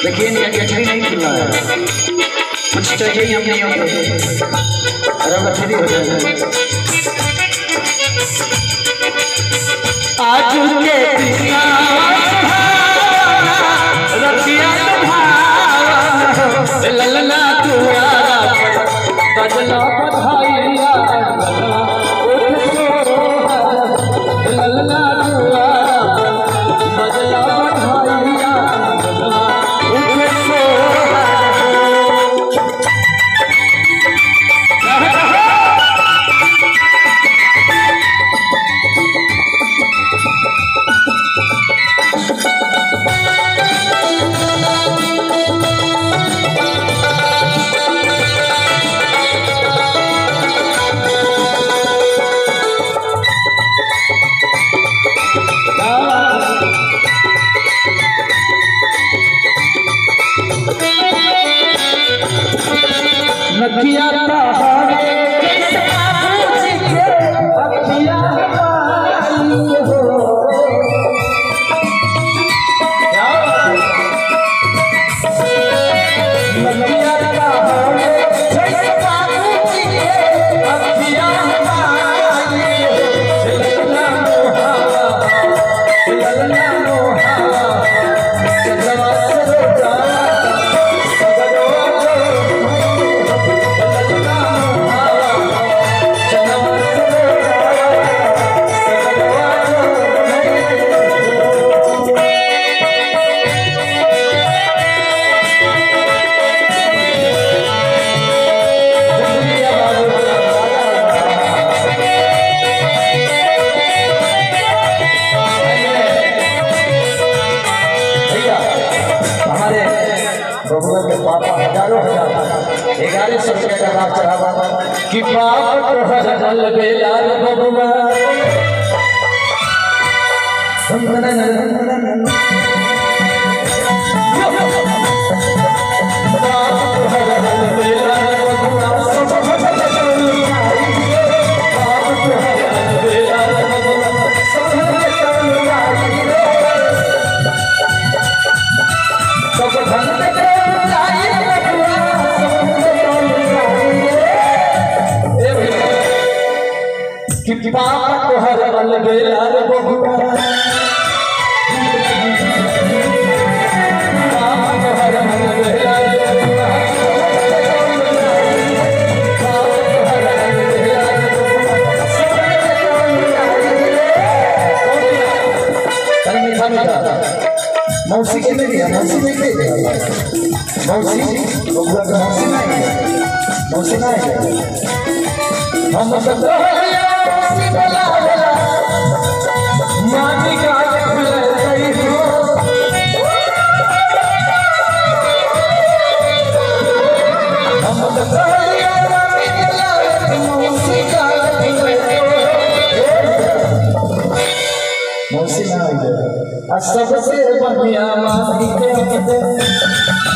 देखिए इनका गठरी नहीं खुला है, कुछ चाहिए हम नहीं होते, अरे गठरी हो जाएगा। आज के दिना रतिया भाव ललना तुआरा बदला बधाइया ललना तुआरा बदला बधाइया नदिया पहाड़े कैसे पूछ के अखियां पाई हो क्या नदिया पहाड़े कैसे पूछ के अखियां पाई हो ललना मोहावा ललना मोहावा चंद्रमा से जाया बबुआ के पापा हजारों हजार 1100 रुपये का राज चढ़ावा कि पाप तोहर जल बेलाल बबुआ कि पापा तोहर बल बेलाल बबुआ पापा तोहर बल बेलाल बबुआ मौसी के ले लिया मौसी नहीं ले लिया मौसी बबुआ का मौसी नहीं हम सब बला बला माटी का खुल गई हो हम बलिया माटी बला मौसी का मौसी ना सबसे बढ़िया माटी के